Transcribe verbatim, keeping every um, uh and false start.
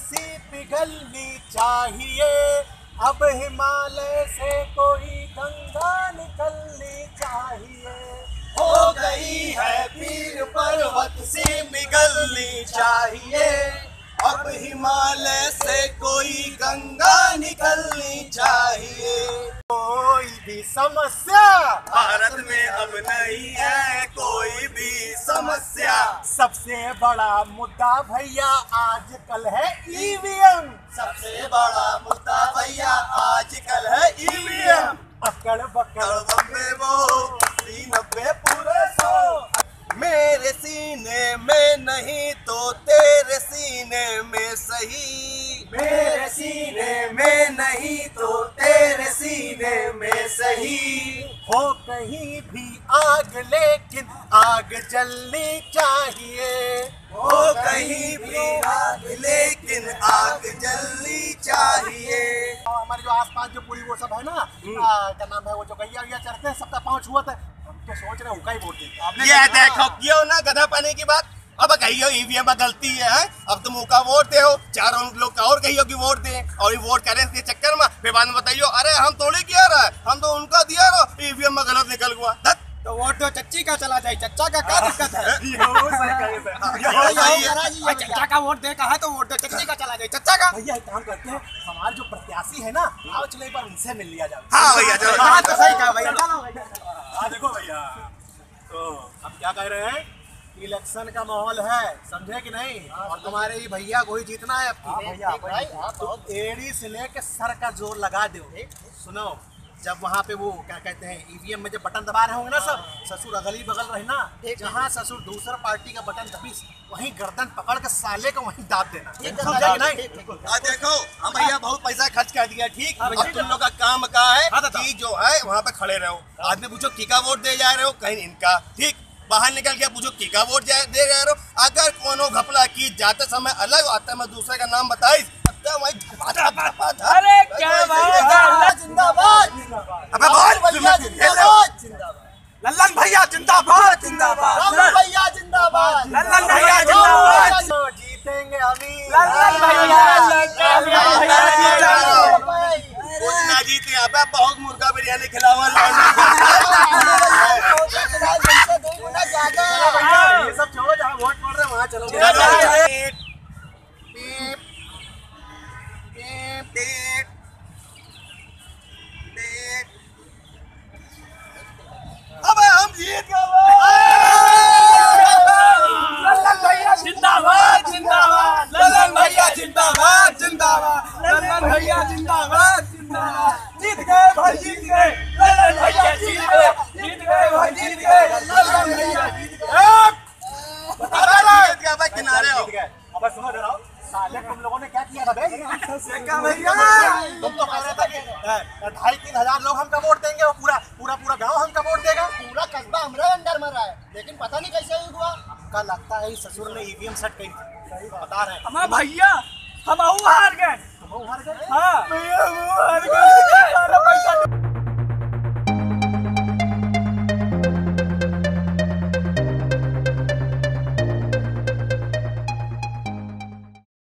सी पिघलनी चाहिए, अब हिमालय से कोई गंगा निकलनी चाहिए। हो गई है पीर पर्वत से पिघलनी चाहिए, अब हिमालय से कोई गंगा निकलनी चाहिए। कोई भी समस्या भारत में अब नहीं है, कोई भी समस्या। सबसे बड़ा मुद्दा भैया आजकल है ईवीएम, सबसे बड़ा मुद्दा भैया आजकल है ईवीएम। अकड़ बकड़ बम्बे वो अस्सी नब्बे पूरे सौ, मेरे सीने में नहीं तो तेरे सीने में सही, मेरे सीने में नहीं तो तेरे सीने में सही। हो कहीं भी आग लेकिन आग जलनी चाहिए, हो कहीं भी आग लेकिन आग जलनी चाहिए। हमारे जो आसपास जो पूरी वो सब है ना, क्या नाम है वो जो गैया वैया चढ़ते हैं, सबका पाँव छुआ था। हम तो सोच रहे उका ही वोट देते। ये देखो क्यों ना गधा पाने की बात, अब कहियो ईवीएम में गलती है, अब तुम उका वोट दे हो, चारों लोग का और कहियो कि वोट दे, और ये वोट करें के चक्कर में फिर बाद में बताइयो अरे हम थोड़ी किया रहा है, हम तो उनका दिया रहा, ईवीएम में गलत निकल हुआ। तो वोट तो चच्ची का चला जाए, चच्चा का क्या दिक्कत है? चच्चा का वोट दे कहा है तो वोट तो चच्ची का चला जाए, चच्चा का। भैया एक काम करते हैं, हमारे जो प्रत्याशी है ना, आओ चले एक बार उनसे मिल लिया जाए। हाँ भैया चलो, हाँ तो सही कहा भैया। हाँ देखो भैया, तो अब क्या कह रहे हैं, इलेक्शन का माहौल है, समझे कि नहीं? और तुम्हारे ही भैया को ही जीतना है भैया। तो एड़ी से लेके सर का जोर लगा दो। सुनो, जब वहाँ पे वो क्या कहते हैं ईवीएम में जब बटन दबा रहे होंगे ना सब, ससुर अगली बगल रहे ना, जहाँ ससुर दूसरा पार्टी का बटन दबी वहीं गर्दन पकड़ के साले को वहीं दाब देना, समझे कि नहीं? आ देखो, हम भैया बहुत पैसा खर्च कर दिया, ठीक। अब तुम लोग का काम का है कि जो है वहाँ पे खड़े रहो, आदमी पूछो किका वोट दे जा रहे हो, कहीं इनका, ठीक। बाहर निकल के पूछो किका वोट दे रहे हो, अगर कोनो घपला की जाते समय अलग आता है, मैं दूसरे का नाम बताइस। अरे क्या बात, जिंदाबाद, अबे बोल जिंदाबाद, लल्लन भैया जिंदाबाद, जिंदाबाद, लल्लन भैया जिंदाबाद, लल्लन भैया जिंदाबाद, जीतेंगे हम, लल्लन भैया ना जीते, अबे बहुत मुर्गा बिरयानी खिलावा, ये सब छोड़ो, जहाँ वोट पड़ रहे वहाँ चलो। अब हम जीत गए, लल्लन भैया जिंदाबाद, जिंदाबाद, लल्लन भैया जिंदाबाद, जिंदाबाद, लल्लन भैया जिंदाबाद, जिंदाबाद, जीत गए भाई, जीत गए, लल्लन भैया जीत गए, जीत गए भाई, जीत गए, लल्लन भैया जीत गए। जीत गया भाई, किनारे हो। अब सुनो जरा, साले तुम लोगों ने क्या किया था बे? भैया तुम तो कह रहे थे कि ढाई तीन हजार लोग हमका वोट देंगे, और पूरा पूरा पूरा गांव हमका वोट देगा, पूरा कस्बा हमारे अंदर में रहा है, लेकिन पता नहीं कैसे हुआ। हमका लगता है ससुर ने ईवीएम सेट करी, बता रहे हैं। भैया हम हार गए।